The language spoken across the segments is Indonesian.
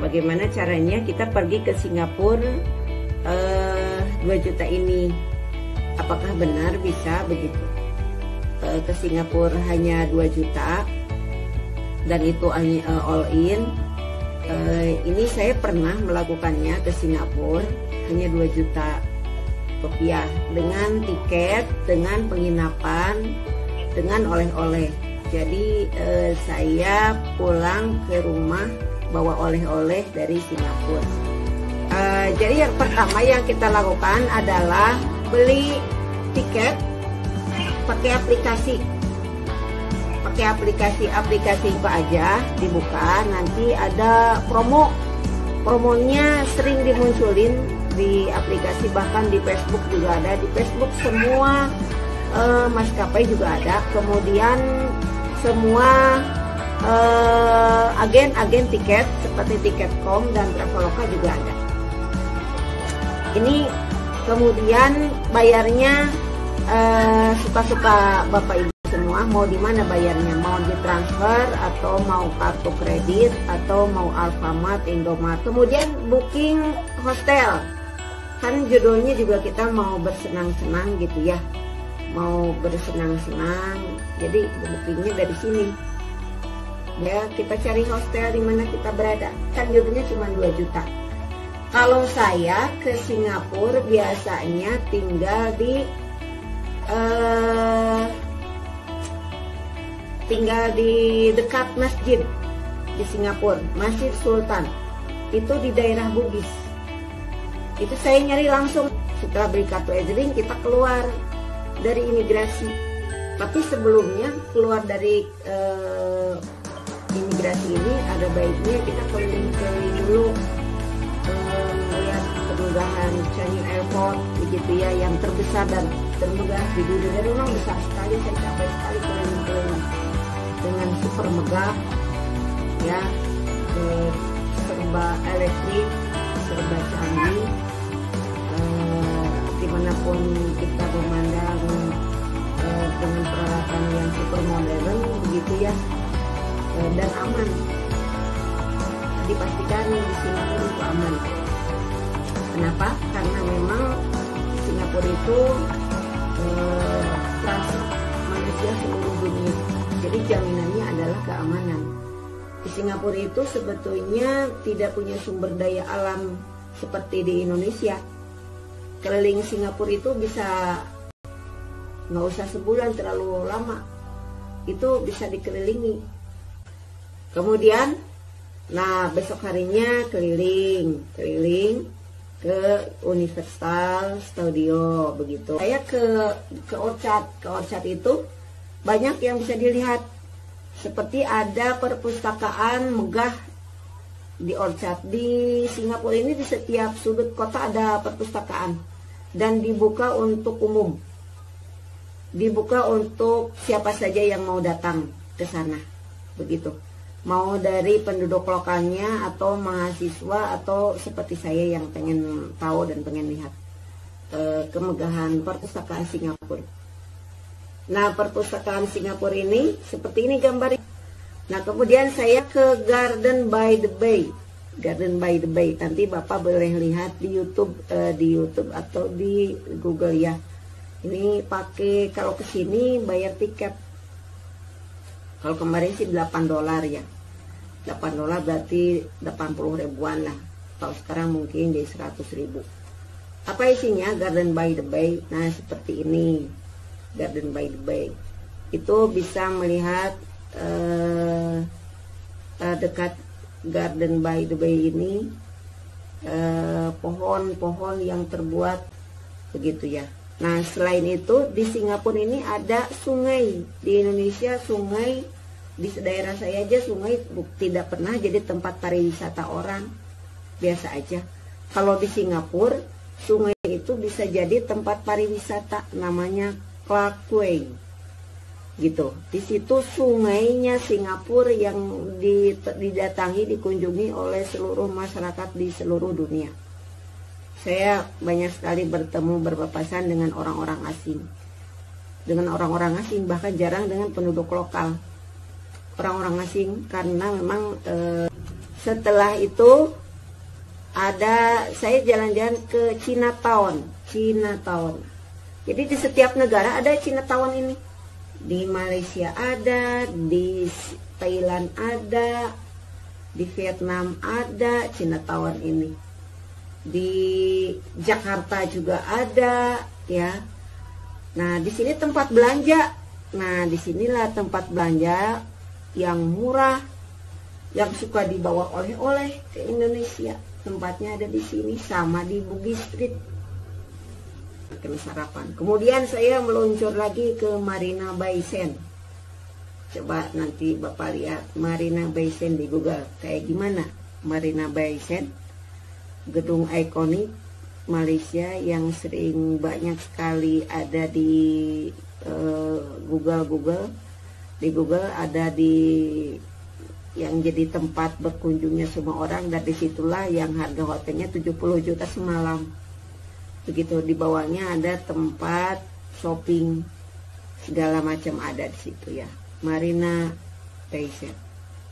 bagaimana caranya kita pergi ke Singapura 2 juta ini? Apakah benar bisa begitu? Ke Singapura hanya 2 juta dan itu all in. Ini saya pernah melakukannya ke Singapura hanya 2 juta rupiah dengan tiket, dengan penginapan, dengan oleh-oleh. Jadi saya pulang ke rumah bawa oleh-oleh dari Singapura. Jadi yang pertama yang kita lakukan adalah beli tiket pakai aplikasi. Aplikasi itu aja dibuka, nanti ada promonya sering dimunculin di aplikasi, bahkan di Facebook juga ada. Di Facebook semua maskapai juga ada, kemudian semua agen-agen tiket seperti Tiket.com dan Traveloka juga ada. Ini kemudian bayarnya suka-suka Bapak Ibu semua, mau di mana bayarnya, mau ditransfer atau mau kartu kredit atau mau Alfamart, Indomart. Kemudian booking hotel, kan judulnya juga kita mau bersenang-senang gitu ya, mau bersenang-senang, jadi bookingnya dari sini ya. Kita cari hostel di mana kita berada, kan judulnya cuma 2 juta. Kalau saya ke Singapura biasanya tinggal di dekat masjid di Singapura, Masjid Sultan. Itu di daerah Bugis. Itu saya nyari langsung. Setelah beli kartu EZ-Link, kita keluar dari imigrasi. Tapi sebelumnya keluar dari imigrasi ini ada baiknya kita keliling-keliling dulu, melihat kemegahan Changi Airport begitu ya, yang terbesar dan termegah di dunia. Dan memang besar sekali, saya capek sekali keliling-keliling dengan super megah ya, serba elektrik, serba canggih, dimanapun kita memandang dengan peralatan yang super modern begitu ya, dan aman. Dipastikan di Singapura itu aman. Kenapa? Karena memang Singapura itu transit manusia seluruh dunia. Jadi jaminannya adalah keamanan. Di Singapura itu sebetulnya tidak punya sumber daya alam seperti di Indonesia. Keliling Singapura itu bisa nggak usah sebulan, terlalu lama. Itu bisa dikelilingi. Kemudian, nah besok harinya keliling ke Universal Studio begitu. Saya ke Orchard itu banyak yang bisa dilihat. Seperti ada perpustakaan megah di Orchard. Di Singapura ini di setiap sudut kota ada perpustakaan dan dibuka untuk umum. Dibuka untuk siapa saja yang mau datang ke sana. Begitu. Mau dari penduduk lokalnya atau mahasiswa atau seperti saya yang pengen tahu dan pengen lihat kemegahan perpustakaan Singapura. Nah, perpustakaan Singapura ini seperti ini gambarnya. Nah, kemudian saya ke Garden by the Bay. Garden by the Bay. Nanti Bapak boleh lihat di YouTube atau di Google ya. Ini pakai, kalau ke sini bayar tiket. Kalau kemarin sih $8 ya. $8 berarti 80 ribuan lah. Kalau sekarang mungkin jadi 100 ribu. Apa isinya? Garden by the Bay. Nah, seperti ini. Garden by the Bay. Itu bisa melihat dekat Garden by the Bay ini pohon-pohon yang terbuat begitu ya. Nah, selain itu di Singapura ini ada sungai. Di Indonesia sungai, di daerah saya aja sungai tidak pernah jadi tempat pariwisata orang, biasa aja. Kalau di Singapura sungai itu bisa jadi tempat pariwisata, namanya Clarke Quay gitu. Di situ sungainya Singapura yang didatangi, dikunjungi oleh seluruh masyarakat di seluruh dunia. Saya banyak sekali bertemu, berpapasan dengan orang-orang asing. Bahkan jarang dengan penduduk lokal. Orang-orang asing karena memang setelah itu saya jalan-jalan ke Chinatown. Jadi di setiap negara ada Chinatown ini. Di Malaysia ada, di Thailand ada, di Vietnam ada Chinatown ini. Di Jakarta juga ada, ya. Nah, di sini tempat belanja. Nah, disinilah tempat belanja yang murah, yang suka dibawa oleh-oleh ke Indonesia. Tempatnya ada di sini, sama di Bugis Street. Makan sarapan. Kemudian saya meluncur lagi ke Marina Bay Sands. Coba nanti Bapak lihat Marina Bay Sands di Google. Kayak gimana Marina Bay Sands? Gedung ikonik Malaysia yang sering banyak sekali ada di Google. Di Google ada yang jadi tempat berkunjungnya semua orang, dan disitulah yang harga hotelnya 70 juta semalam. Begitu, di bawahnya ada tempat shopping segala macam ada di situ ya, Marina Bay Sands.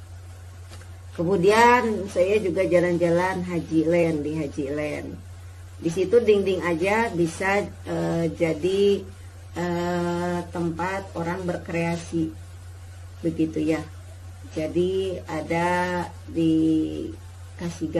Kemudian saya juga jalan-jalan Haji Land di Haji Land. Di situ dinding aja bisa jadi tempat orang berkreasi, begitu ya. Jadi ada dikasih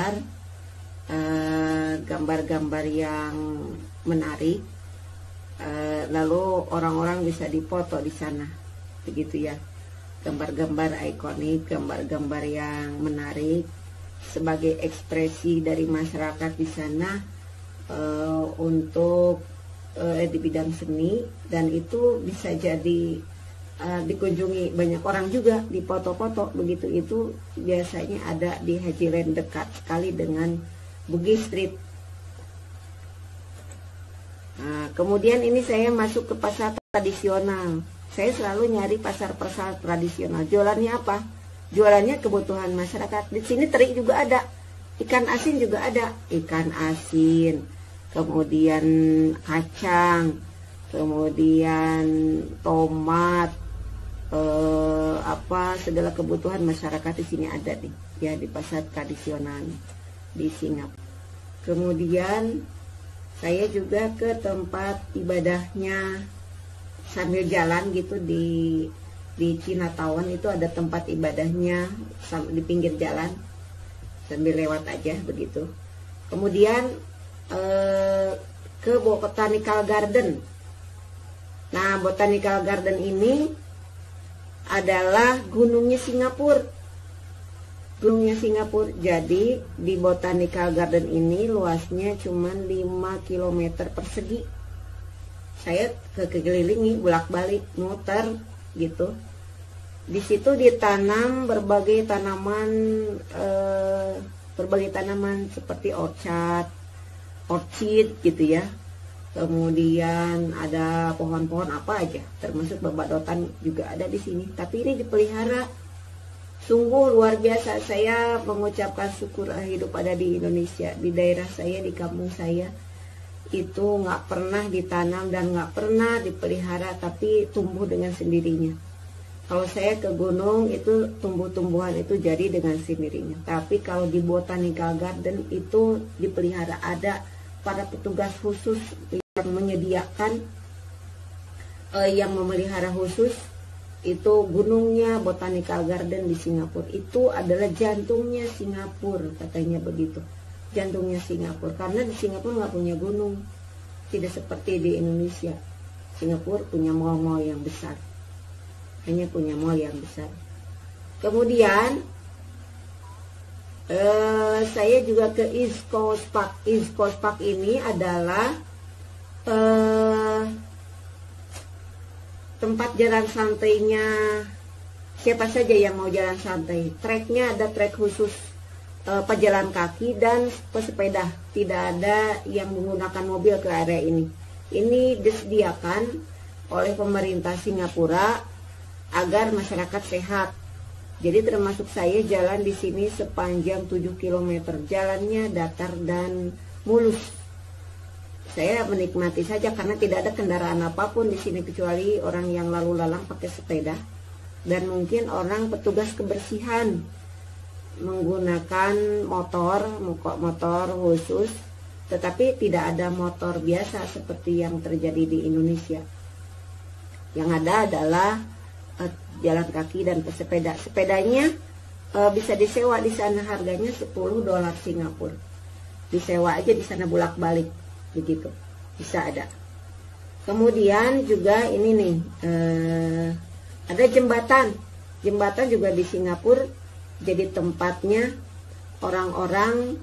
gambar-gambar yang menarik, lalu orang-orang bisa dipoto di sana, begitu ya. Gambar-gambar ikonik, gambar-gambar yang menarik sebagai ekspresi dari masyarakat di sana untuk di bidang seni, dan itu bisa jadi dikunjungi banyak orang juga, dipoto-foto begitu. Itu biasanya ada di Haji Land, dekat sekali dengan Bugis Street. Nah, kemudian ini saya masuk ke pasar tradisional. Saya selalu nyari pasar-pasar tradisional. Jualannya apa? Jualannya kebutuhan masyarakat. Di sini teri juga ada, ikan asin juga ada, ikan asin, kemudian kacang, kemudian tomat, segala kebutuhan masyarakat di sini ada nih, ya, di pasar tradisional di Singapura. Kemudian saya juga ke tempat ibadahnya sambil jalan gitu di Chinatown. Itu ada tempat ibadahnya di pinggir jalan, sambil lewat aja begitu. Kemudian ke Botanical Garden. Nah, Botanical Garden ini adalah gunungnya Singapura. Gunungnya Singapura. Jadi di Botanical Garden ini luasnya cuma 5 km persegi. Saya kelilingi, bolak-balik, muter gitu. Di situ ditanam berbagai tanaman seperti orchid gitu ya. Kemudian ada pohon-pohon apa aja, termasuk babadotan juga ada di sini. Tapi ini dipelihara. Sungguh luar biasa. Saya mengucapkan syukur hidup ada di Indonesia, di daerah saya, di kampung saya. Itu nggak pernah ditanam dan nggak pernah dipelihara, tapi tumbuh dengan sendirinya. Kalau saya ke gunung itu tumbuh-tumbuhan itu jadi dengan sendirinya. Tapi kalau di Botanical Garden itu dipelihara, ada para petugas khusus yang menyediakan, yang memelihara khusus. Itu gunungnya Botanical Garden di Singapura. Itu adalah jantungnya Singapura, katanya begitu. Jantungnya Singapura, karena di Singapura nggak punya gunung, tidak seperti di Indonesia. Singapura punya mall-mall yang besar, hanya punya mall yang besar. Kemudian saya juga ke East Coast Park. East Coast Park ini adalah tempat jalan santainya siapa saja yang mau jalan santai. Treknya ada trek khusus pejalan kaki dan pesepeda. Tidak ada yang menggunakan mobil ke area ini. Ini disediakan oleh pemerintah Singapura agar masyarakat sehat. Jadi termasuk saya jalan di sini sepanjang 7 km. Jalannya datar dan mulus. Saya menikmati saja karena tidak ada kendaraan apapun di sini kecuali orang yang lalu lalang pakai sepeda dan mungkin orang petugas kebersihan menggunakan motor khusus, tetapi tidak ada motor biasa seperti yang terjadi di Indonesia. Yang ada adalah jalan kaki dan pesepeda. Sepedanya bisa disewa di sana, harganya $10 Singapura. Disewa aja di sana bolak-balik begitu, bisa ada. Kemudian juga ini nih, ada jembatan juga di Singapura, jadi tempatnya orang-orang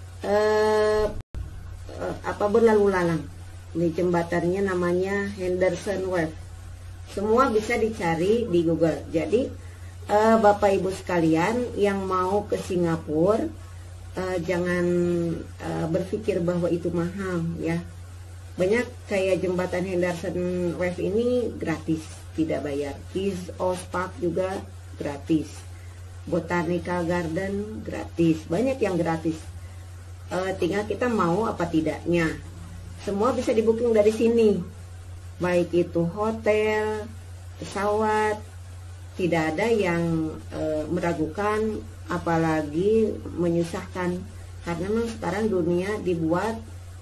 berlalu lalang. Ini jembatannya namanya Henderson Wave. Semua bisa dicari di Google. Jadi Bapak Ibu sekalian yang mau ke Singapura, jangan berpikir bahwa itu mahal ya. Banyak kayak jembatan Henderson Wave ini gratis, tidak bayar. Kids Park juga gratis. Botanical Garden gratis. Banyak yang gratis. Tinggal kita mau apa tidaknya. Semua bisa di booking dari sini. Baik itu hotel, pesawat, tidak ada yang meragukan, apalagi menyusahkan. Karena memang sekarang dunia dibuat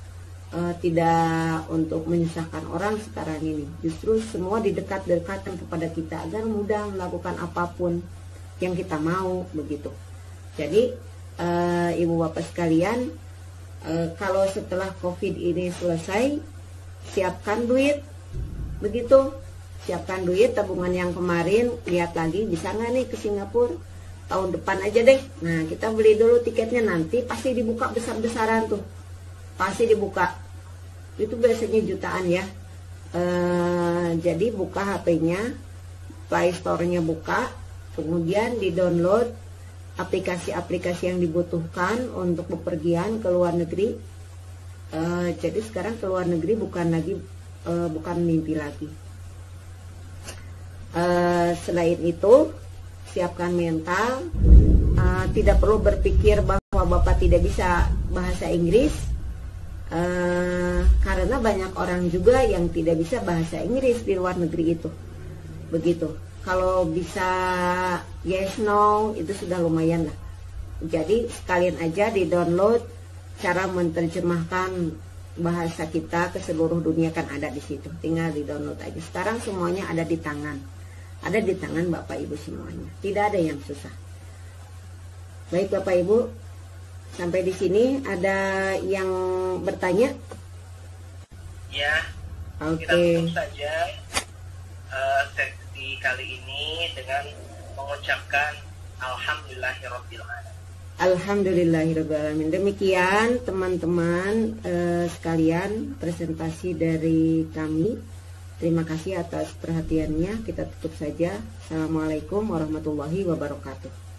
tidak untuk menyusahkan orang sekarang ini. Justru semua didekat-dekatkan kepada kita agar mudah melakukan apapun yang kita mau begitu. Jadi ibu bapak sekalian, kalau setelah COVID ini selesai, siapkan duit begitu. Siapkan duit, tabungan yang kemarin, lihat lagi bisa nggak nih ke Singapura tahun depan aja deh. Nah, kita beli dulu tiketnya, nanti pasti dibuka besar-besaran tuh, pasti dibuka. Itu biasanya jutaan ya. Jadi buka HP-nya, Play Store-nya buka, kemudian di-download aplikasi-aplikasi yang dibutuhkan untuk bepergian ke luar negeri. Jadi sekarang ke luar negeri bukan mimpi lagi. Selain itu, siapkan mental. Tidak perlu berpikir bahwa Bapak tidak bisa bahasa Inggris, karena banyak orang juga yang tidak bisa bahasa Inggris di luar negeri itu. Begitu. Kalau bisa yes no itu sudah lumayan lah. Jadi sekalian aja di-download cara menerjemahkan bahasa kita ke seluruh dunia, kan ada di situ. Tinggal di-download aja. Sekarang semuanya ada di tangan. Ada di tangan Bapak Ibu semuanya. Tidak ada yang susah. Baik Bapak Ibu, sampai di sini ada yang bertanya? Ya. Oke. Kita tutup saja sesi kali ini dengan mengucapkan Alhamdulillahirabbil alamin. Alhamdulillahirabbil alamin. Demikian teman-teman sekalian presentasi dari kami. Terima kasih atas perhatiannya. Kita tutup saja. Assalamualaikum warahmatullahi wabarakatuh.